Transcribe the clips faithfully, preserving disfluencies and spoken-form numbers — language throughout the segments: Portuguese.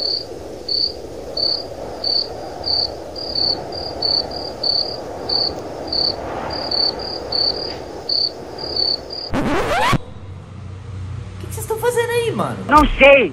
O que vocês estão fazendo aí, mano? Não sei.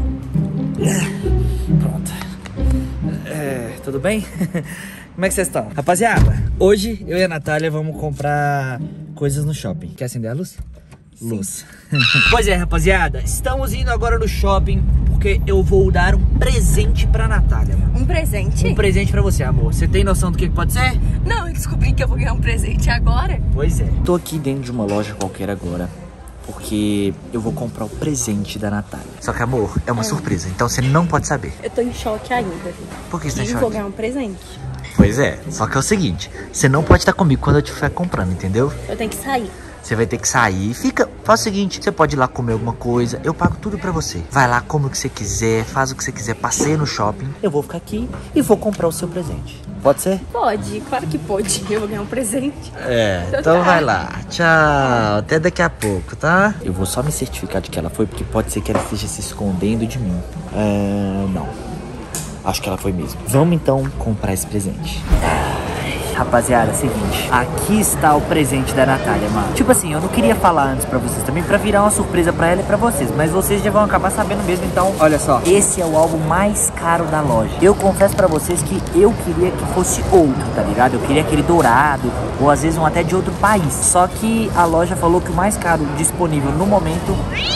Pronto. É, tudo bem? Como é que vocês estão? Rapaziada, hoje eu e a Natália vamos comprar coisas no shopping. Quer acender a luz? Sim. Luz. Pois é, rapaziada, estamos indo agora no shopping porque eu vou dar um presente pra Natália. Um presente? Um presente pra você, amor. Você tem noção do que pode ser? Não, eu descobri que eu vou ganhar um presente agora. Pois é. Tô aqui dentro de uma loja qualquer agora, porque eu vou comprar o presente da Natália. Só que, amor, é uma é. surpresa, então você não pode saber. Eu tô em choque ainda. Por que você tá em choque? Eu vou ganhar um presente. Pois é, só que é o seguinte, você não pode estar comigo quando eu estiver comprando, entendeu? Eu tenho que sair. Você vai ter que sair. Fica, faz o seguinte, você pode ir lá comer alguma coisa, eu pago tudo pra você. Vai lá, come o que você quiser, faz o que você quiser, passeia no shopping. Eu vou ficar aqui e vou comprar o seu presente. Pode ser? Pode, claro que pode. Eu vou ganhar um presente. É, então, então tá. Vai lá. Tchau, até daqui a pouco, tá? Eu vou só me certificar de que ela foi, porque pode ser que ela esteja se escondendo de mim. É, não. Acho que ela foi mesmo. Vamos então comprar esse presente. Rapaziada, é o seguinte, aqui está o presente da Natália, mano. Tipo assim, eu não queria falar antes pra vocês também, pra virar uma surpresa pra ela e pra vocês, mas vocês já vão acabar sabendo mesmo, então, olha só. Esse é o álbum mais caro da loja. Eu confesso pra vocês que eu queria que fosse outro, tá ligado? Eu queria aquele dourado, ou às vezes um até de outro país. Só que a loja falou que o mais caro disponível no momento...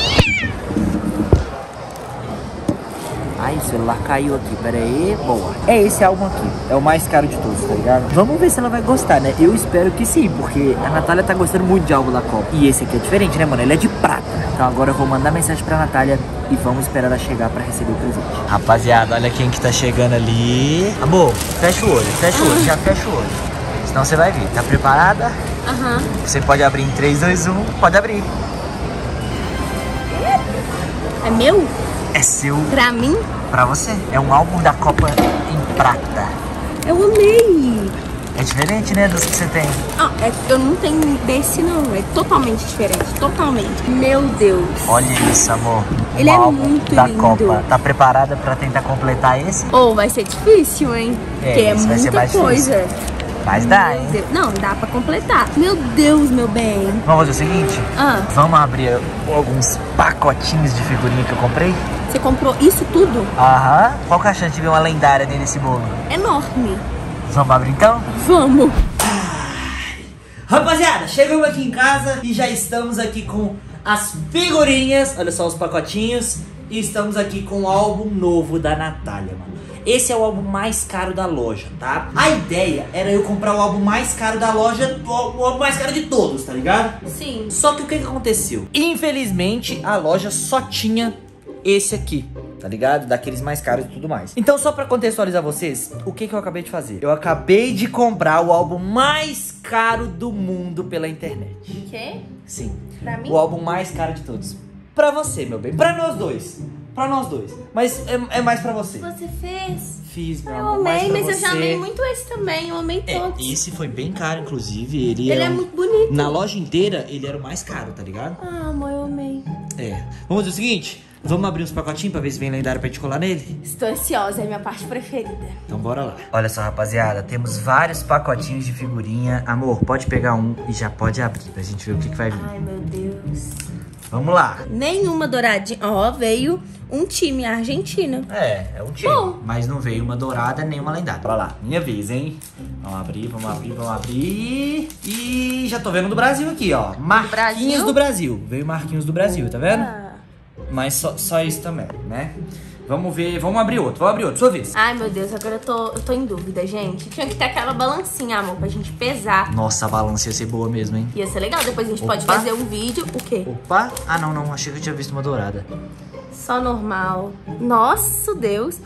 Ai, o celular caiu aqui, pera aí, boa. É esse álbum aqui, é o mais caro de todos, tá ligado? Vamos ver se ela vai gostar, né? Eu espero que sim, porque a Natália tá gostando muito de álbum da Copa. E esse aqui é diferente, né, mano? Ele é de prata. Então agora eu vou mandar mensagem pra Natália e vamos esperar ela chegar pra receber o presente. Rapaziada, olha quem que tá chegando ali. Amor, fecha o olho, fecha o olho, já fecha o olho. Senão você vai vir, tá preparada? Aham. Uhum. Você pode abrir em três, dois, um, pode abrir. É meu? É seu. Pra mim? Pra você. É um álbum da Copa em prata. Eu amei. É diferente, né, dos que você tem? Ah, é, eu não tenho desse não. É totalmente diferente. Totalmente. Meu Deus. Olha isso, amor. Ele um é álbum muito da lindo. Copa. Tá preparada pra tentar completar esse? Ou oh, vai ser difícil, hein? É, porque é muita ser mais coisa. Difícil. Mas dá, meu hein? Deus. Não, dá pra completar. Meu Deus, meu bem. Vamos fazer o seguinte? Ah. Vamos abrir alguns pacotinhos de figurinha que eu comprei? Você comprou isso tudo? Aham. Qual que é a chance de ver uma lendária dentro desse bolo? Enorme. Vamos abrir então? Vamos. Rapaziada, chegamos aqui em casa e já estamos aqui com as figurinhas. Olha só os pacotinhos. E estamos aqui com o álbum novo da Natália, mano. Esse é o álbum mais caro da loja, tá? A ideia era eu comprar o álbum mais caro da loja, o álbum mais caro de todos, tá ligado? Sim. Só que o que, que aconteceu? Infelizmente, a loja só tinha esse aqui, tá ligado? Daqueles mais caros e tudo mais. Então, só pra contextualizar vocês, o que que eu acabei de fazer? Eu acabei de comprar o álbum mais caro do mundo pela internet. O quê? Sim. Pra mim? O álbum mais caro de todos. Pra você, meu bem. Pra nós dois. Pra nós dois. Mas é, é mais pra você. Você fez? Fiz, meu eu amor. amei, mas você. eu já amei muito esse também. Eu amei todos. É, esse foi bem caro, inclusive. Ele, ele é, é um... muito bonito. Na loja inteira, ele era o mais caro, tá ligado? Ah, amor, eu amei. É. Vamos fazer o seguinte. Vamos abrir uns pacotinhos pra ver se vem lendário pra gente colar nele? Estou ansiosa, é a minha parte preferida. Então bora lá. Olha só, rapaziada, temos vários pacotinhos de figurinha. Amor, pode pegar um e já pode abrir pra gente ver o que, que vai vir. Ai, meu Deus. Vamos lá. Nenhuma douradinha. Ó, veio um time, a Argentina. É, é um time. Bom. Mas não veio uma dourada nem uma lendária. Bora lá, minha vez, hein? Vamos abrir, vamos abrir, vamos abrir. E já tô vendo do Brasil aqui, ó. Marquinhos Brasil? do Brasil. Veio Marquinhos do Brasil, tá vendo? Ah. Mas só, só isso também, né? Vamos ver, vamos abrir outro, vamos abrir outro, sua vez. Ai, meu Deus, agora eu tô, eu tô em dúvida, gente. Tinha que ter aquela balancinha, amor, pra gente pesar. Nossa, a balança ia ser boa mesmo, hein? Ia ser legal, depois a gente Opa. pode fazer um vídeo. O quê? Opa! Ah, não, não, achei que eu tinha visto uma dourada. Só normal. Nossa, Deus.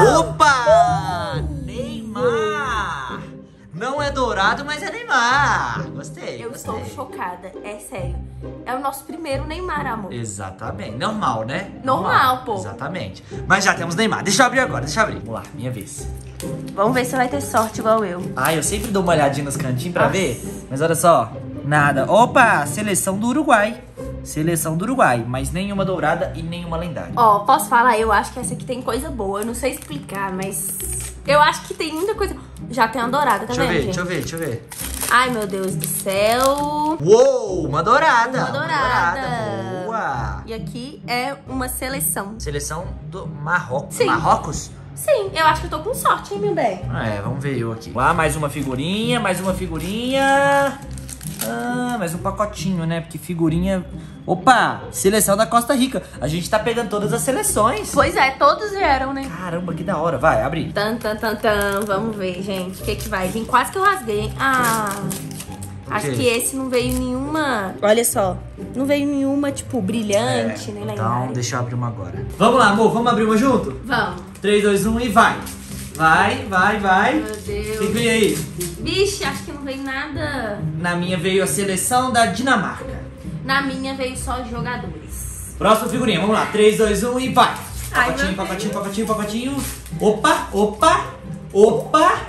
Opa! Neymar! Não é dourado, mas é Neymar. Gostei, Eu gostei. estou chocada, é sério. É o nosso primeiro Neymar, amor. Exatamente. Normal, né? Normal, pô. Exatamente. Mas já temos Neymar. Deixa eu abrir agora, deixa eu abrir. Vamos lá, minha vez. Vamos ver se vai ter sorte igual eu. Ah, eu sempre dou uma olhadinha nos cantinhos pra ver. Mas olha só, nada. Opa, seleção do Uruguai. seleção do Uruguai, mas nenhuma dourada e nenhuma lendária. Ó, posso falar? Eu acho que essa aqui tem coisa boa. Eu não sei explicar, mas eu acho que tem muita coisa. Já tem uma dourada, tá deixa vendo, eu ver, gente? Deixa eu ver, deixa eu ver. Ai, meu Deus do céu. Uou, uma dourada. Uma dourada. Uma dourada. Boa. E aqui é uma seleção. Seleção do Marrocos. Sim. Marrocos? Sim, eu acho que eu tô com sorte, hein, meu bem? É, vamos ver eu aqui. Lá, mais uma figurinha, mais uma figurinha. Ah, mais um pacotinho, né? Porque figurinha... Opa, seleção da Costa Rica. A gente tá pegando todas as seleções. Pois é, todos vieram, né? Caramba, que da hora. Vai, abre. Tan, tan, tan, tan. Vamos ver, gente. O que que vai vir? Quase que eu rasguei, hein? Ah... Acho que esse não veio nenhuma... Olha só. Não veio nenhuma, tipo, brilhante, é, nem lendária. Então, deixa eu abrir uma agora. Vamos lá, amor. Vamos abrir uma junto? Vamos. três, dois, um e vai. Vai, vai, vai. Meu Deus. O que veio aí? Vixe, acho que não veio nada. Na minha veio a seleção da Dinamarca. Na minha veio só jogadores. Próxima figurinha. Vamos lá. três, dois, um e vai. Ai, Pacotinho, meu pacotinho, Deus. pacotinho, pacotinho. Opa, opa, opa.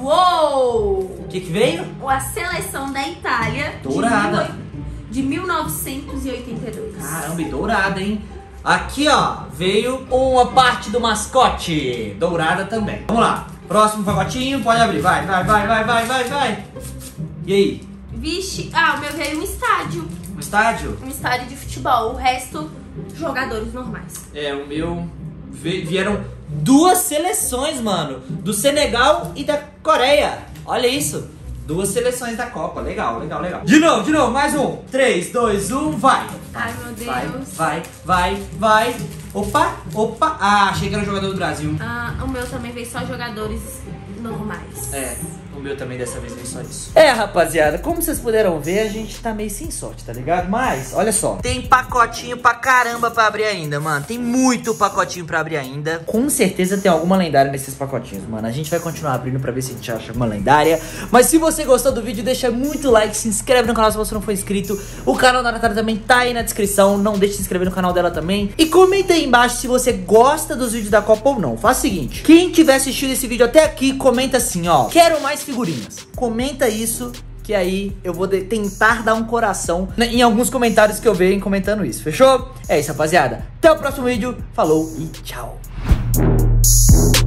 Uou! O que que veio? A seleção da Itália. Dourada. De mil novecentos e oitenta e dois. Caramba, e dourada, hein? Aqui, ó, veio uma parte do mascote. Dourada também. Vamos lá. Próximo pacotinho, pode abrir. Vai, vai, vai, vai, vai, vai, vai. E aí? Vixe, ah, o meu veio um estádio. Um estádio? Um estádio de futebol. O resto, jogadores normais. É, o meu... Vieram duas seleções, mano. Do Senegal e da Coreia. Olha isso. Duas seleções da Copa. Legal, legal, legal. De novo, de novo. Mais um. três, dois, um, vai. Ai, meu Deus. Vai, vai, vai, vai. Opa, opa. Ah, achei que era um jogador do Brasil. Ah, o meu também veio só jogadores normais. É, o meu também dessa vez veio só isso. É, rapaziada, como vocês puderam ver, a gente tá meio sem sorte, tá ligado? Mas, olha só, tem pacotinho pra caramba pra abrir ainda, mano. Tem muito pacotinho pra abrir ainda. Com certeza tem alguma lendária nesses pacotinhos, mano. A gente vai continuar abrindo pra ver se a gente acha uma lendária. Mas se você gostou do vídeo, deixa muito like, se inscreve no canal se você não for inscrito. O canal da Natália também tá aí na descrição. Não deixe de se inscrever no canal dela também. E comenta aí embaixo se você gosta dos vídeos da Copa ou não. Faz o seguinte, quem tiver assistido esse vídeo até aqui, comenta assim, ó, quero mais figurinhas. Comenta isso, que aí eu vou tentar dar um coração em alguns comentários que eu venho comentando isso, fechou? É isso, rapaziada. Até o próximo vídeo. Falou e tchau.